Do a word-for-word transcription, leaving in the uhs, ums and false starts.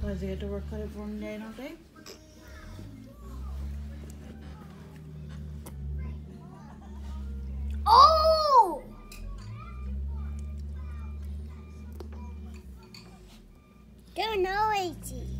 Because they get to work cut it for one day, don't they? Oh! They're noisy.